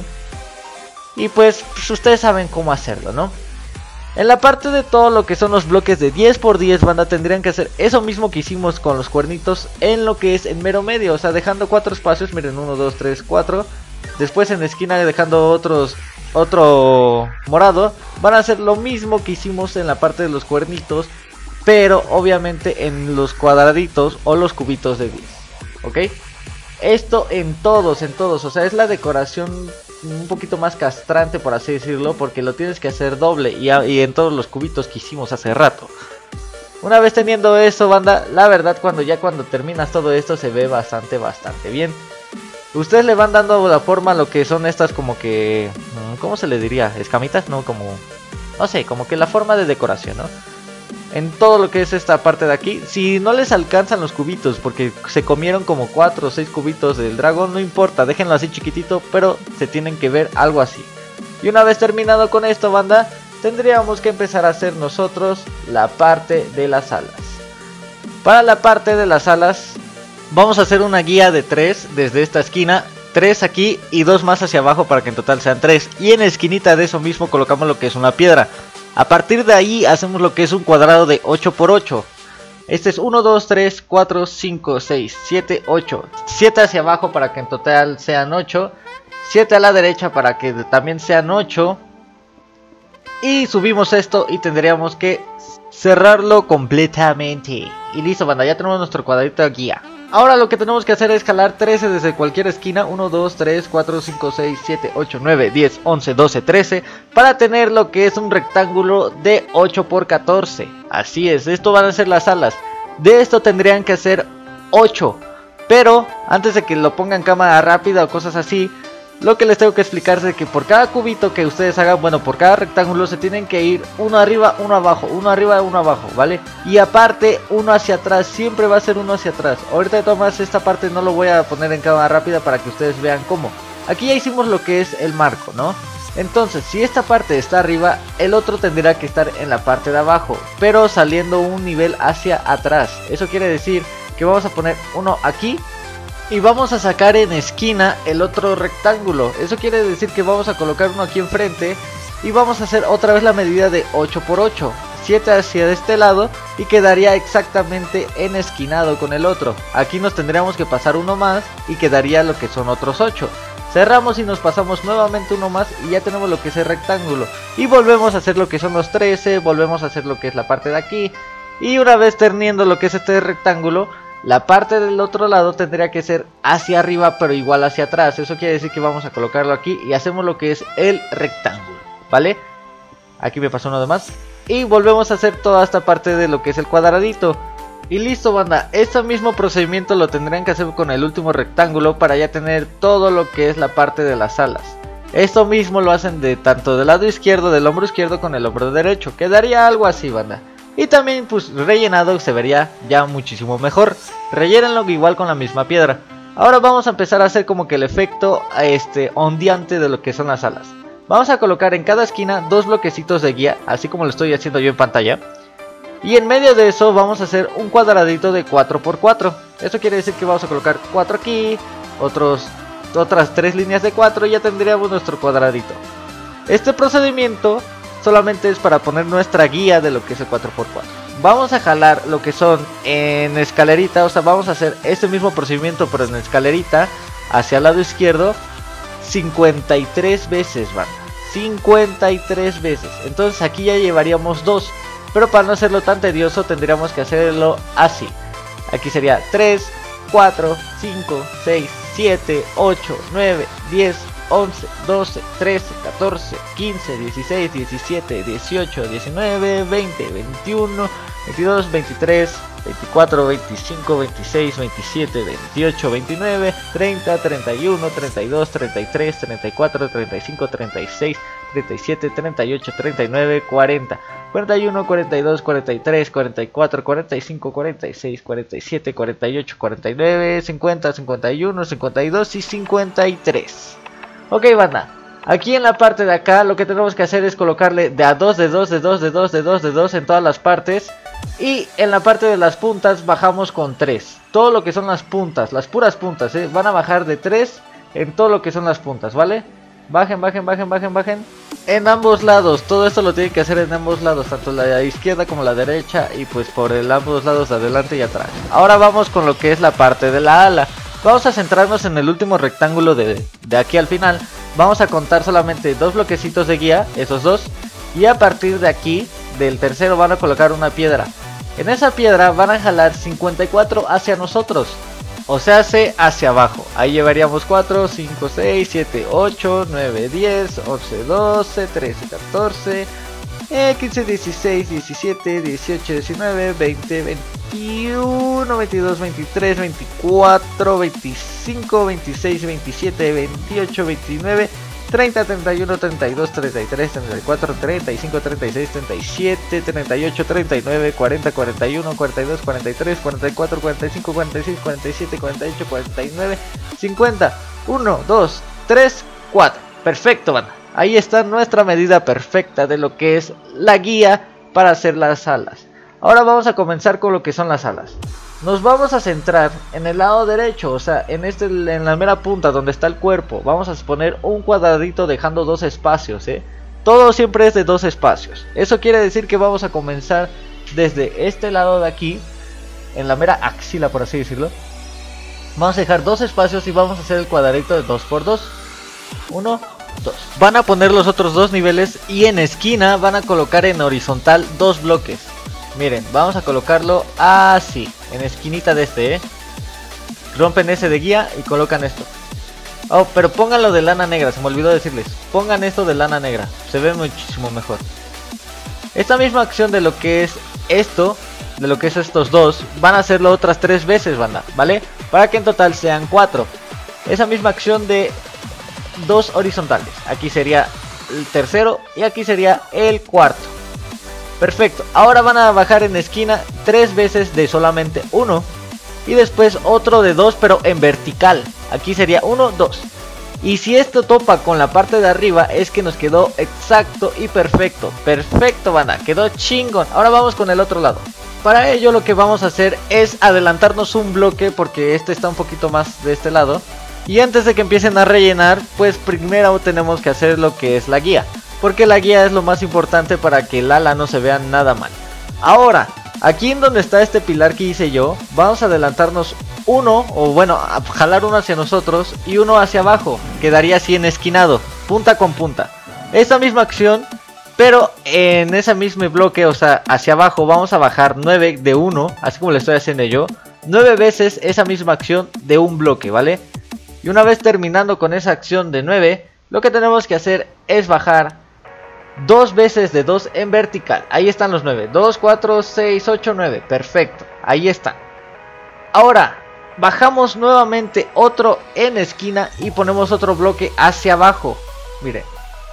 Y pues, pues ustedes saben cómo hacerlo, ¿no? En la parte de todo lo que son los bloques de diez por diez, banda, tendrían que hacer eso mismo que hicimos con los cuernitos en lo que es en mero medio. O sea, dejando cuatro espacios, miren, uno, dos, tres, cuatro. Después en la esquina dejando otros, otro morado. Van a hacer lo mismo que hicimos en la parte de los cuernitos, pero obviamente en los cuadraditos o los cubitos de diez. ¿Ok? Esto en todos, en todos. O sea, es la decoración un poquito más castrante, por así decirlo, porque lo tienes que hacer doble y, a, y en todos los cubitos que hicimos hace rato. Una vez teniendo eso, banda, la verdad cuando ya cuando terminas todo esto se ve bastante, bastante bien. Ustedes le van dando la forma a lo que son estas como que... ¿cómo se le diría? ¿Escamitas? No, como... no sé, como que la forma de decoración, ¿no? En todo lo que es esta parte de aquí. Si no les alcanzan los cubitos porque se comieron como cuatro o seis cubitos del dragón, no importa, déjenlo así chiquitito, pero se tienen que ver algo así. Y una vez terminado con esto, banda, tendríamos que empezar a hacer nosotros la parte de las alas. Para la parte de las alas vamos a hacer una guía de tres desde esta esquina, tres aquí y dos más hacia abajo para que en total sean tres. Y en la esquinita de eso mismo colocamos lo que es una piedra. A partir de ahí hacemos lo que es un cuadrado de ocho por ocho. Este es uno, dos, tres, cuatro, cinco, seis, siete, ocho. siete hacia abajo para que en total sean ocho. siete a la derecha para que también sean ocho. Y subimos esto y tendríamos que cerrarlo completamente. Y listo, banda, ya tenemos nuestro cuadrito de guía. Ahora lo que tenemos que hacer es jalar trece desde cualquier esquina. uno, dos, tres, cuatro, cinco, seis, siete, ocho, nueve, diez, once, doce, trece. Para tener lo que es un rectángulo de ocho por catorce. Así es, esto van a ser las alas. De esto tendrían que hacer ocho. Pero antes de que lo pongan cámara rápida o cosas así, lo que les tengo que explicar es que por cada cubito que ustedes hagan, bueno, por cada rectángulo se tienen que ir uno arriba, uno abajo, uno arriba, uno abajo, ¿vale? Y aparte, uno hacia atrás, siempre va a ser uno hacia atrás. Ahorita de todas maneras esta parte no lo voy a poner en cámara rápida para que ustedes vean cómo. Aquí ya hicimos lo que es el marco, ¿no? Entonces, si esta parte está arriba, el otro tendrá que estar en la parte de abajo, pero saliendo un nivel hacia atrás. Eso quiere decir que vamos a poner uno aquí. Y vamos a sacar en esquina el otro rectángulo. Eso quiere decir que vamos a colocar uno aquí enfrente. Y vamos a hacer otra vez la medida de ocho por ocho. siete hacia este lado. Y quedaría exactamente en esquinado con el otro. Aquí nos tendríamos que pasar uno más. Y quedaría lo que son otros ocho. Cerramos y nos pasamos nuevamente uno más. Y ya tenemos lo que es el rectángulo. Y volvemos a hacer lo que son los trece. Volvemos a hacer lo que es la parte de aquí. Y una vez teniendo lo que es este rectángulo, la parte del otro lado tendría que ser hacia arriba pero igual hacia atrás. Eso quiere decir que vamos a colocarlo aquí y hacemos lo que es el rectángulo, ¿vale? Aquí me pasó uno de más. y volvemos a hacer toda esta parte de lo que es el cuadradito. Y listo, banda, este mismo procedimiento lo tendrían que hacer con el último rectángulo para ya tener todo lo que es la parte de las alas. Esto mismo lo hacen de tanto del lado izquierdo, del hombro izquierdo con el hombro derecho. Quedaría algo así, banda. Y también pues rellenado se vería ya muchísimo mejor. Rellénenlo igual con la misma piedra. Ahora vamos a empezar a hacer como que el efecto este, ondeante de lo que son las alas. Vamos a colocar en cada esquina dos bloquecitos de guía, así como lo estoy haciendo yo en pantalla. Y en medio de eso vamos a hacer un cuadradito de cuatro por cuatro. Eso quiere decir que vamos a colocar cuatro aquí, otros, otras tres líneas de cuatro y ya tendríamos nuestro cuadradito. Este procedimiento solamente es para poner nuestra guía de lo que es el cuatro por cuatro. Vamos a jalar lo que son en escalerita, o sea, vamos a hacer este mismo procedimiento pero en escalerita hacia el lado izquierdo cincuenta y tres veces, banda. cincuenta y tres veces. Entonces aquí ya llevaríamos dos. Pero para no hacerlo tan tedioso tendríamos que hacerlo así. Aquí sería tres, cuatro, cinco, seis, siete, ocho, nueve, diez, once, doce, trece, catorce, quince, dieciséis, diecisiete, dieciocho, diecinueve, veinte, veintiuno, veintidós, veintitrés, veinticuatro, veinticinco, veintiséis, veintisiete, veintiocho, veintinueve, treinta, treinta y uno, treinta y dos, treinta y tres, treinta y cuatro, treinta y cinco, treinta y seis, treinta y siete, treinta y ocho, treinta y nueve, cuarenta, cuarenta y uno, cuarenta y dos, cuarenta y tres, cuarenta y cuatro, cuarenta y cinco, cuarenta y seis, cuarenta y siete, cuarenta y ocho, cuarenta y nueve, cincuenta, cincuenta y uno, cincuenta y dos y cincuenta y tres. Ok, banda, aquí en la parte de acá lo que tenemos que hacer es colocarle de a dos, de dos, de dos, de dos, de dos, de dos en todas las partes. Y en la parte de las puntas bajamos con tres. Todo lo que son las puntas, las puras puntas, ¿eh? Van a bajar de tres en todo lo que son las puntas, ¿vale? Bajen, bajen, bajen, bajen, bajen. En ambos lados, todo esto lo tienen que hacer en ambos lados, tanto la izquierda como la derecha. Y pues por el ambos lados, adelante y atrás. Ahora vamos con lo que es la parte de la ala. Vamos a centrarnos en el último rectángulo de, de aquí al final. Vamos a contar solamente dos bloquecitos de guía, esos dos. Y a partir de aquí, del tercero, van a colocar una piedra. En esa piedra van a jalar cincuenta y cuatro hacia nosotros. O sea, hace hacia abajo. Ahí llevaríamos cuatro, cinco, seis, siete, ocho, nueve, diez, once, doce, trece, catorce, eh, quince, dieciséis, diecisiete, dieciocho, diecinueve, veinte, veintiuno, veintidós, veintitrés, veinticuatro, veinticinco, veintiséis, veintisiete, veintiocho, veintinueve, treinta, treinta y uno, treinta y dos, treinta y tres, treinta y cuatro, treinta y cinco, treinta y seis, treinta y siete, treinta y ocho, treinta y nueve, cuarenta, cuarenta y uno, cuarenta y dos, cuarenta y tres, cuarenta y cuatro, cuarenta y cinco, cuarenta y seis, cuarenta y siete, cuarenta y ocho, cuarenta y nueve, cincuenta, uno, dos, tres, cuatro. Perfecto, banda. Ahí está nuestra medida perfecta de lo que es la guía para hacer las alas. Ahora vamos a comenzar con lo que son las alas. Nos vamos a centrar en el lado derecho, o sea, en este, en la mera punta donde está el cuerpo. Vamos a poner un cuadradito dejando dos espacios, ¿eh? Todo siempre es de dos espacios. Eso quiere decir que vamos a comenzar desde este lado de aquí, en la mera axila, por así decirlo. Vamos a dejar dos espacios y vamos a hacer el cuadradito de dos por dos. uno, dos. Van a poner los otros dos niveles y en esquina van a colocar en horizontal dos bloques. Miren, vamos a colocarlo así, en esquinita de este, ¿eh? Rompen ese de guía y colocan esto. Oh, pero pónganlo de lana negra, se me olvidó decirles. Pongan esto de lana negra, se ve muchísimo mejor. Esta misma acción de lo que es esto, de lo que es estos dos, van a hacerlo otras tres veces, banda, ¿vale? Para que en total sean cuatro. Esa misma acción de dos horizontales. Aquí sería el tercero y aquí sería el cuarto. Perfecto, ahora van a bajar en esquina tres veces de solamente uno. Y después otro de dos pero en vertical. Aquí sería uno, dos. Y si esto topa con la parte de arriba es que nos quedó exacto y perfecto. Perfecto, banda, quedó chingón. Ahora vamos con el otro lado. Para ello lo que vamos a hacer es adelantarnos un bloque porque este está un poquito más de este lado. Y antes de que empiecen a rellenar, pues primero tenemos que hacer lo que es la guía. Porque la guía es lo más importante para que el ala no se vea nada mal. Ahora, aquí en donde está este pilar que hice yo, vamos a adelantarnos uno, o bueno, a jalar uno hacia nosotros y uno hacia abajo. Quedaría así en esquinado, punta con punta. Esta misma acción, pero en ese mismo bloque, o sea, hacia abajo vamos a bajar nueve de uno, así como lo estoy haciendo yo. nueve veces esa misma acción de un bloque, ¿vale? Y una vez terminando con esa acción de nueve, lo que tenemos que hacer es bajar dos veces de dos en vertical. Ahí están los nueve. dos, cuatro, seis, ocho, nueve. Perfecto. Ahí están. Ahora bajamos nuevamente otro en esquina y ponemos otro bloque hacia abajo. Miren.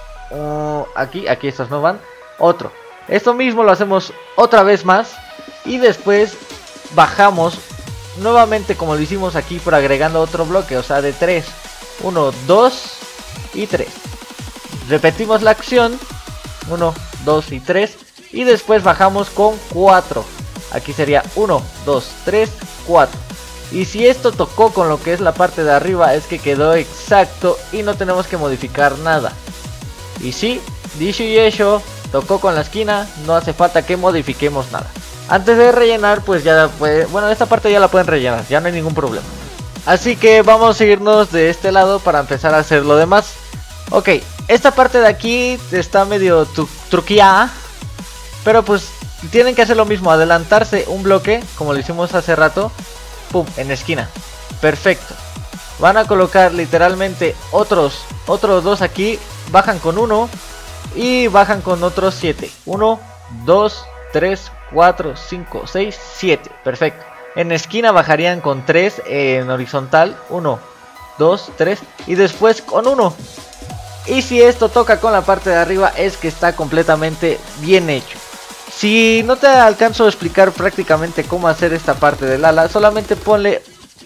Uh, aquí, aquí estos no van. Otro. Esto mismo lo hacemos otra vez más. Y después bajamos nuevamente como lo hicimos aquí, pero agregando otro bloque. O sea, de tres. uno, dos y tres. Repetimos la acción. uno, dos y tres. Y después bajamos con cuatro. Aquí sería uno, dos, tres, cuatro. Y si esto tocó con lo que es la parte de arriba, es que quedó exacto y no tenemos que modificar nada. Y si, dicho y hecho, tocó con la esquina, no hace falta que modifiquemos nada. Antes de rellenar, pues ya puede, bueno, esta parte ya la pueden rellenar, ya no hay ningún problema. Así que vamos a irnos de este lado para empezar a hacer lo demás. Ok, esta parte de aquí está medio tru truqueada, pero pues tienen que hacer lo mismo, adelantarse un bloque, como lo hicimos hace rato. Pum, en esquina. Perfecto. Van a colocar literalmente otros, otros dos aquí. Bajan con uno y bajan con otros siete. uno, dos, tres, cuatro, cinco, seis, siete. Perfecto. En esquina bajarían con tres en horizontal. uno, dos, tres y después con uno. Y si esto toca con la parte de arriba, es que está completamente bien hecho. Si no te alcanzo a explicar prácticamente cómo hacer esta parte del ala, solamente ponle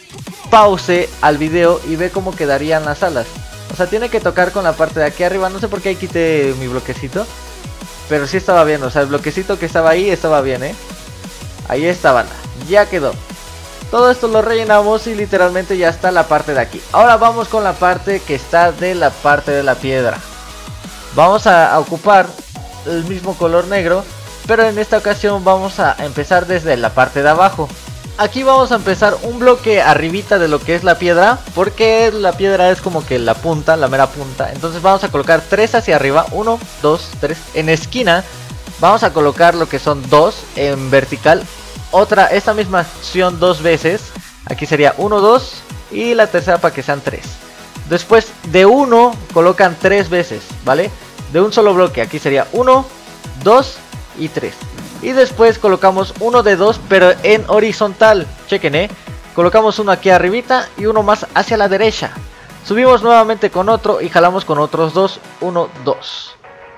pause al video y ve cómo quedarían las alas. O sea, tiene que tocar con la parte de aquí arriba. No sé por qué ahí quité mi bloquecito, pero sí estaba bien. O sea, el bloquecito que estaba ahí estaba bien, ¿eh? Ahí estaba, ya quedó. Todo esto lo rellenamos y literalmente ya está la parte de aquí. Ahora vamos con la parte que está de la parte de la piedra. Vamos a, a ocupar el mismo color negro, pero en esta ocasión vamos a empezar desde la parte de abajo. Aquí vamos a empezar un bloque arribita de lo que es la piedra, porque la piedra es como que la punta, la mera punta. Entonces vamos a colocar tres hacia arriba, uno, dos, tres. En esquina vamos a colocar lo que son dos en vertical. Otra, esta misma acción dos veces. Aquí sería uno, dos y la tercera para que sean tres. Después de uno colocan tres veces, ¿vale? De un solo bloque, aquí sería uno, dos y tres. Y después colocamos uno de dos, pero en horizontal. Chequen, eh. Colocamos uno aquí arribita y uno más hacia la derecha. Subimos nuevamente con otro y jalamos con otros dos. uno, dos.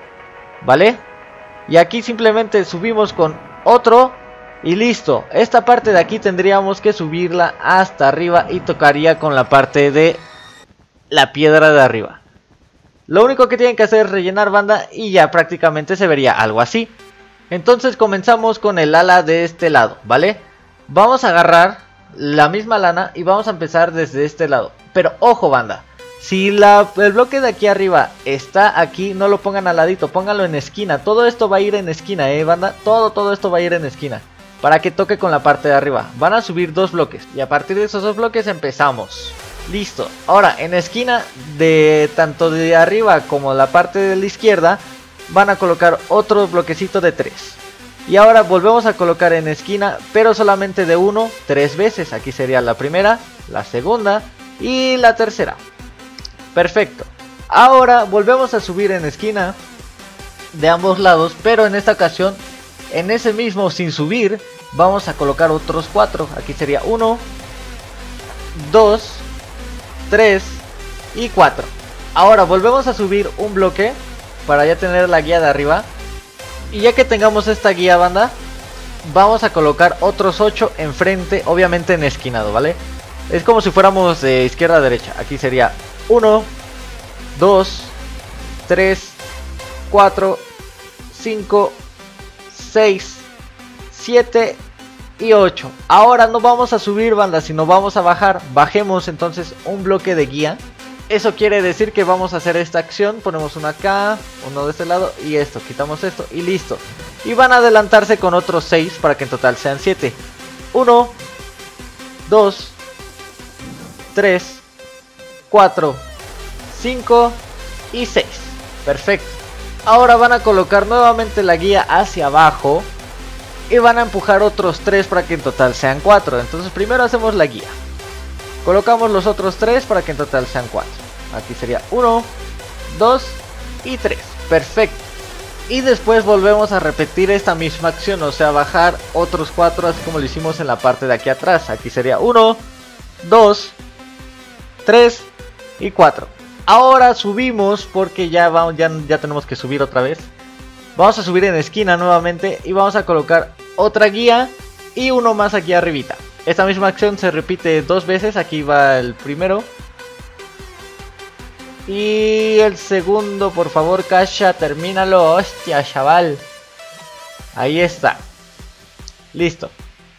¿Vale? Y aquí simplemente subimos con otro y listo. Esta parte de aquí tendríamos que subirla hasta arriba y tocaría con la parte de la piedra de arriba. Lo único que tienen que hacer es rellenar, banda, y ya prácticamente se vería algo así. Entonces comenzamos con el ala de este lado, ¿vale? Vamos a agarrar la misma lana y vamos a empezar desde este lado. Pero ojo, banda, si la, el bloque de aquí arriba está aquí, no lo pongan al ladito, pónganlo en esquina. Todo esto va a ir en esquina, ¿eh, banda? Todo, todo esto va a ir en esquina, para que toque con la parte de arriba. Van a subir dos bloques y a partir de esos dos bloques empezamos. Listo. Ahora, en esquina de tanto de arriba como la parte de la izquierda, van a colocar otro bloquecito de tres. Y ahora volvemos a colocar en esquina, pero solamente de uno, tres veces. Aquí sería la primera, la segunda y la tercera. Perfecto. Ahora volvemos a subir en esquina de ambos lados, pero en esta ocasión, en ese mismo sin subir, vamos a colocar otros cuatro. Aquí sería uno, dos, tres y cuatro. Ahora volvemos a subir un bloque para ya tener la guía de arriba. Y ya que tengamos esta guía, banda, vamos a colocar otros ocho enfrente, obviamente en esquinado, ¿vale? Es como si fuéramos de izquierda a derecha. Aquí sería uno, dos, tres, cuatro, cinco, seis, siete y ocho. Ahora no vamos a subir, banda, sino vamos a bajar. Bajemos entonces un bloque de guía. Eso quiere decir que vamos a hacer esta acción. Ponemos uno acá, uno de este lado y esto. Quitamos esto y listo. Y van a adelantarse con otros seis para que en total sean siete. uno, dos, tres, cuatro, cinco y seis. Perfecto. Ahora van a colocar nuevamente la guía hacia abajo y van a empujar otros tres para que en total sean cuatro. Entonces primero hacemos la guía. Colocamos los otros tres para que en total sean cuatro. Aquí sería uno, dos y tres. Perfecto. Y después volvemos a repetir esta misma acción, o sea, bajar otros cuatro, así como lo hicimos en la parte de aquí atrás. Aquí sería uno, dos, tres y cuatro. Ahora subimos porque ya, vamos, ya, ya tenemos que subir otra vez. Vamos a subir en esquina nuevamente y vamos a colocar otra guía y uno más aquí arribita. Esta misma acción se repite dos veces, aquí va el primero. Y el segundo, por favor, Kasha, termínalo. Hostia, chaval. Ahí está. Listo.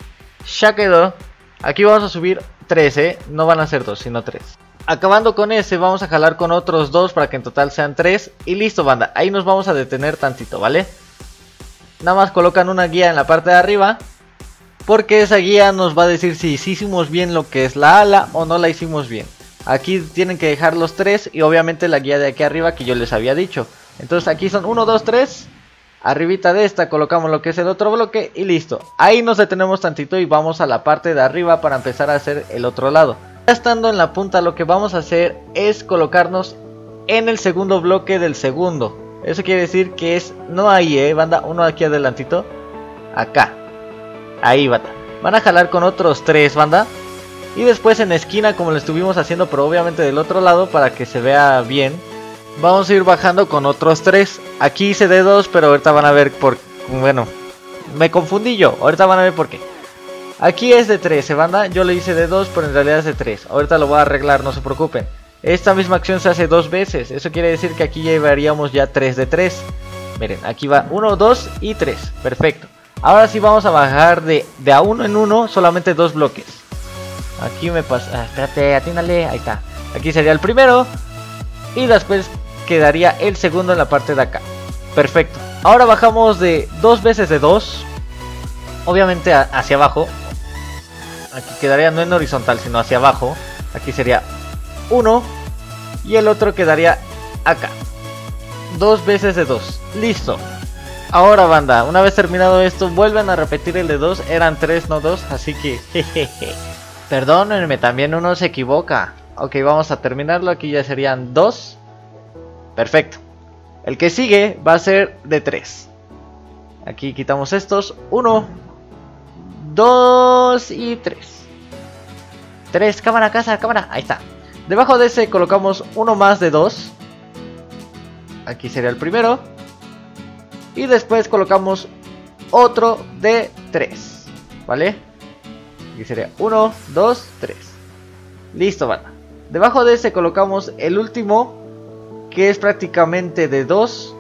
Ya quedó. Aquí vamos a subir tres, ¿eh? No van a ser dos, sino tres. Acabando con ese, vamos a jalar con otros dos para que en total sean tres. Y listo, banda. Ahí nos vamos a detener tantito, ¿vale? Nada más colocan una guía en la parte de arriba, porque esa guía nos va a decir si hicimos bien lo que es la ala o no la hicimos bien. Aquí tienen que dejar los tres y obviamente la guía de aquí arriba que yo les había dicho. Entonces aquí son uno, dos, tres. Arribita de esta colocamos lo que es el otro bloque y listo. Ahí nos detenemos tantito y vamos a la parte de arriba para empezar a hacer el otro lado. Ya estando en la punta, lo que vamos a hacer es colocarnos en el segundo bloque del segundo. Eso quiere decir que es, no ahí, eh, banda, uno aquí adelantito. Acá. Ahí, banda. Van a jalar con otros tres, banda. Y después en esquina, como lo estuvimos haciendo, pero obviamente del otro lado para que se vea bien, vamos a ir bajando con otros tres. Aquí hice de dos, pero ahorita van a ver por... Bueno, me confundí yo. Ahorita van a ver por qué. Aquí es de tres, ¿eh, banda? Yo le hice de dos, pero en realidad es de tres. Ahorita lo voy a arreglar, no se preocupen. Esta misma acción se hace dos veces. Eso quiere decir que aquí llevaríamos ya tres de tres. Miren, aquí va uno, dos y tres. Perfecto. Ahora sí vamos a bajar de, de a uno en uno solamente dos bloques. Aquí me pasa... Ah, espérate, atínale. Ahí está. Aquí sería el primero. Y después quedaría el segundo en la parte de acá. Perfecto. Ahora bajamos de dos veces de dos. Obviamente a, hacia abajo. Aquí quedaría no en horizontal, sino hacia abajo. Aquí sería uno. Y el otro quedaría acá. Dos veces de dos. Listo. Ahora, banda, una vez terminado esto, vuelven a repetir el de dos. Eran tres, no dos. Así que... jejeje. Perdónenme, también uno se equivoca. Ok, vamos a terminarlo. Aquí ya serían dos. Perfecto. El que sigue va a ser de tres. Aquí quitamos estos. uno, dos y tres. tres, cámara, casa, cámara. Ahí está. Debajo de ese colocamos uno más de dos. Aquí sería el primero. Y después colocamos otro de tres. ¿Vale? Aquí sería uno, dos, tres. Listo, banda. Debajo de ese colocamos el último, que es prácticamente de dos.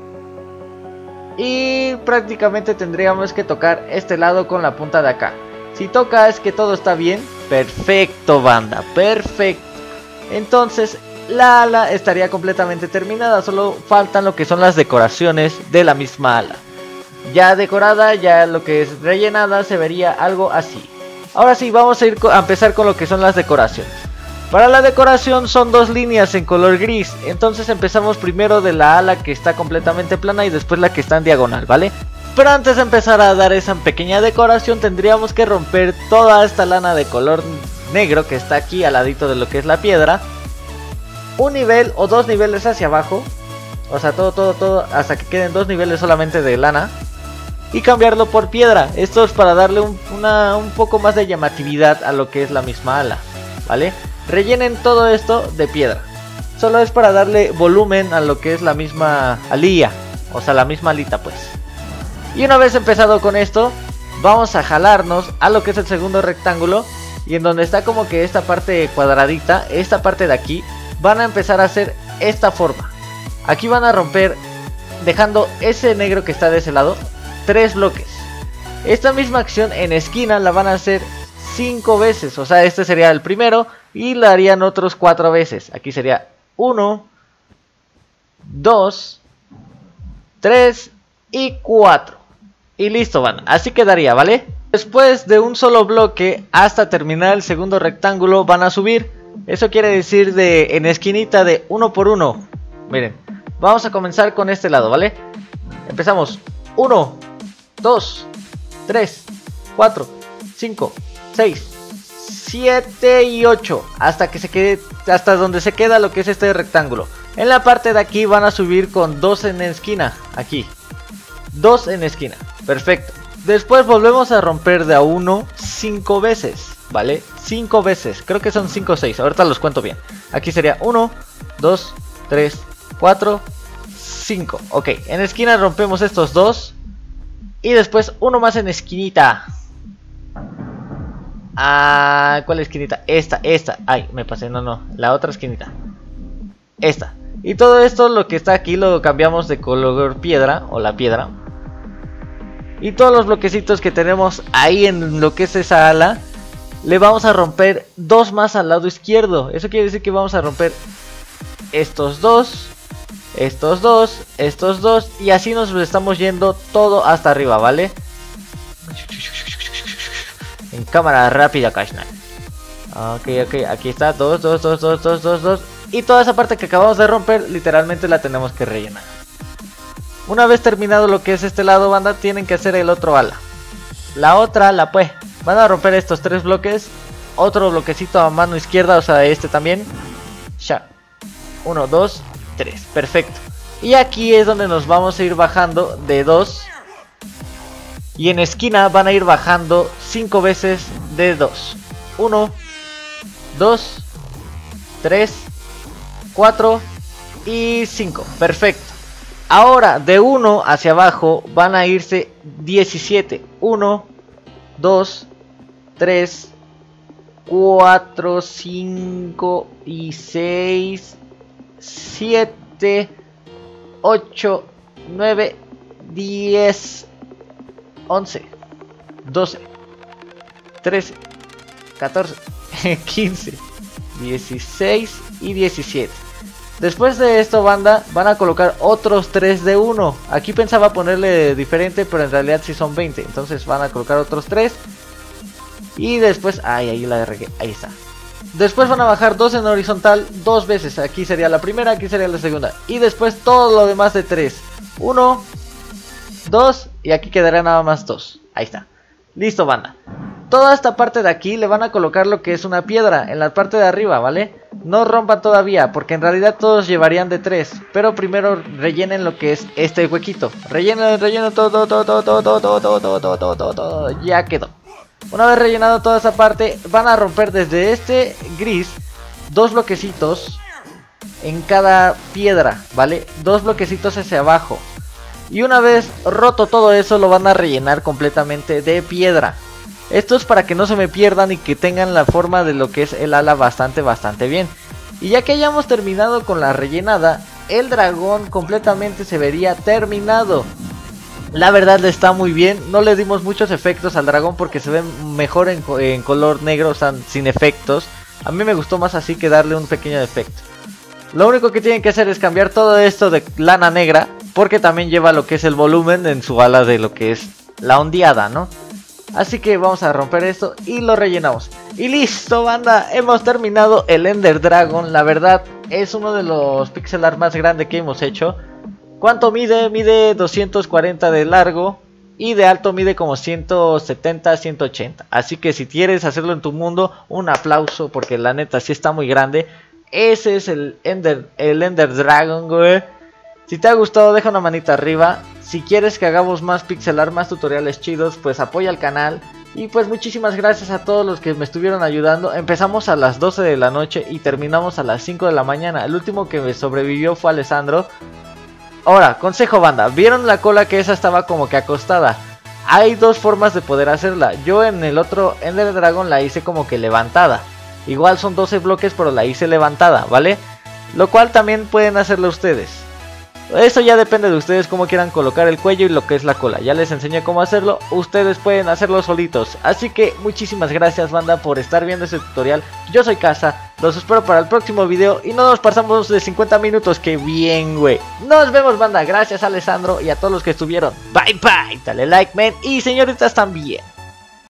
Y prácticamente tendríamos que tocar este lado con la punta de acá. Si toca es que todo está bien. Perfecto, banda, perfecto. Entonces la ala estaría completamente terminada. Solo faltan lo que son las decoraciones de la misma ala. Ya decorada, ya lo que es rellenada, se vería algo así. Ahora sí, vamos a ir a empezar con lo que son las decoraciones. Para la decoración son dos líneas en color gris. Entonces empezamos primero de la ala que está completamente plana y después la que está en diagonal, ¿vale? Pero antes de empezar a dar esa pequeña decoración tendríamos que romper toda esta lana de color negro que está aquí al ladito de lo que es la piedra. Un nivel o dos niveles hacia abajo. O sea, todo, todo, todo, hasta que queden dos niveles solamente de lana. Y cambiarlo por piedra. Esto es para darle un, una, un poco más de llamatividad a lo que es la misma ala, ¿vale? Rellenen todo esto de piedra. Solo es para darle volumen a lo que es la misma alía. O sea, la misma alita, pues. Y una vez empezado con esto, vamos a jalarnos a lo que es el segundo rectángulo. Y en donde está como que esta parte cuadradita, esta parte de aquí, van a empezar a hacer esta forma. Aquí van a romper, dejando ese negro que está de ese lado, tres bloques. Esta misma acción en esquina la van a hacer cinco veces. O sea, este sería el primero y la harían otros cuatro veces. Aquí sería uno, dos, tres y cuatro. Y listo, van. Así quedaría, ¿vale? Después de un solo bloque hasta terminar el segundo rectángulo van a subir. Eso quiere decir de en esquinita de uno por uno. Miren, vamos a comenzar con este lado, ¿vale? Empezamos. uno, dos, tres, cuatro, cinco, seis, siete y ocho. Hasta que se quede, hasta donde se queda lo que es este rectángulo. En la parte de aquí van a subir con dos en la esquina. Aquí, dos en esquina. Perfecto. Después volvemos a romper de a uno cinco veces, ¿vale? cinco veces, creo que son cinco o seis, ahorita los cuento bien. Aquí sería uno, dos, tres, cuatro, cinco. Ok, en esquina rompemos estos dos. Y después uno más en esquinita. Ah, ¿cuál esquinita? Esta, esta. Ay, me pasé, no, no, la otra esquinita. Esta. Y todo esto, lo que está aquí, lo cambiamos de color piedra, o la piedra. Y todos los bloquecitos que tenemos ahí en lo que es esa ala, le vamos a romper dos más al lado izquierdo. Eso quiere decir que vamos a romper estos dos, estos dos, estos dos, y así nos estamos yendo todo hasta arriba, ¿vale? En cámara rápida, Kashnan. Ok, ok, aquí está, dos, dos, dos, dos, dos, dos, dos. Y toda esa parte que acabamos de romper, literalmente la tenemos que rellenar. Una vez terminado lo que es este lado, banda, tienen que hacer el otro ala. La otra ala, pues, van a romper estos tres bloques. Otro bloquecito a mano izquierda, o sea, este también. Ya. Uno, dos, tres, perfecto. Y aquí es donde nos vamos a ir bajando de dos. Y en esquina van a ir bajando cinco veces de dos. uno, dos, tres, cuatro y cinco. Perfecto. Ahora de uno hacia abajo van a irse diecisiete. uno, dos, tres, cuatro, cinco y seis, siete, ocho, nueve, diez, once, doce, trece, catorce, quince, dieciséis y diecisiete. Después de esto, banda, van a colocar otros tres de uno. Aquí pensaba ponerle diferente, pero en realidad sí son veinte. Entonces van a colocar otros tres. Y después, ay, ahí la regué, ahí está. Después van a bajar dos en horizontal dos veces. Aquí sería la primera, aquí sería la segunda. Y después todo lo demás de tres. uno, dos y aquí quedará nada más dos. Ahí está. Listo, banda. Toda esta parte de aquí le van a colocar lo que es una piedra en la parte de arriba, ¿vale? No rompan todavía, porque en realidad todos llevarían de tres. Pero primero rellenen lo que es este huequito. Rellenen, rellenen todo, todo, todo, todo, todo, todo, todo, todo, todo, todo, todo. Ya quedó. Una vez rellenado toda esa parte, van a romper desde este gris dos bloquecitos en cada piedra, ¿vale? Dos bloquecitos hacia abajo. Y una vez roto todo eso, lo van a rellenar completamente de piedra. Esto es para que no se me pierdan y que tengan la forma de lo que es el ala bastante, bastante bien. Y ya que hayamos terminado con la rellenada, el dragón completamente se vería terminado. La verdad le está muy bien, no le dimos muchos efectos al dragón porque se ve mejor en, en color negro, o sea, sin efectos. A mí me gustó más así que darle un pequeño efecto. Lo único que tienen que hacer es cambiar todo esto de lana negra, porque también lleva lo que es el volumen en su ala de lo que es la ondeada, ¿no? Así que vamos a romper esto y lo rellenamos. Y listo, banda, hemos terminado el Ender Dragon. La verdad es uno de los pixel art más grandes que hemos hecho. ¿Cuánto mide? Mide doscientos cuarenta de largo y de alto mide como ciento setenta, ciento ochenta. Así que si quieres hacerlo en tu mundo, un aplauso porque la neta sí está muy grande. Ese es el Ender, el Ender Dragon, güey. Si te ha gustado, deja una manita arriba. Si quieres que hagamos más pixel art, más tutoriales chidos, pues apoya al canal. Y pues muchísimas gracias a todos los que me estuvieron ayudando. Empezamos a las doce de la noche y terminamos a las cinco de la mañana. El último que me sobrevivió fue Alessandro. Ahora, consejo, banda. ¿Vieron la cola que esa estaba como que acostada? Hay dos formas de poder hacerla. Yo en el otro Ender Dragon la hice como que levantada. Igual son doce bloques, pero la hice levantada, ¿vale? Lo cual también pueden hacerlo ustedes. Eso ya depende de ustedes cómo quieran colocar el cuello y lo que es la cola. Ya les enseñé cómo hacerlo, ustedes pueden hacerlo solitos. Así que muchísimas gracias, banda, por estar viendo este tutorial. Yo soy Casa, los espero para el próximo video y no nos pasamos de cincuenta minutos, que bien, güey. Nos vemos, banda, gracias a Alessandro y a todos los que estuvieron. Bye bye, dale like, men, y señoritas también.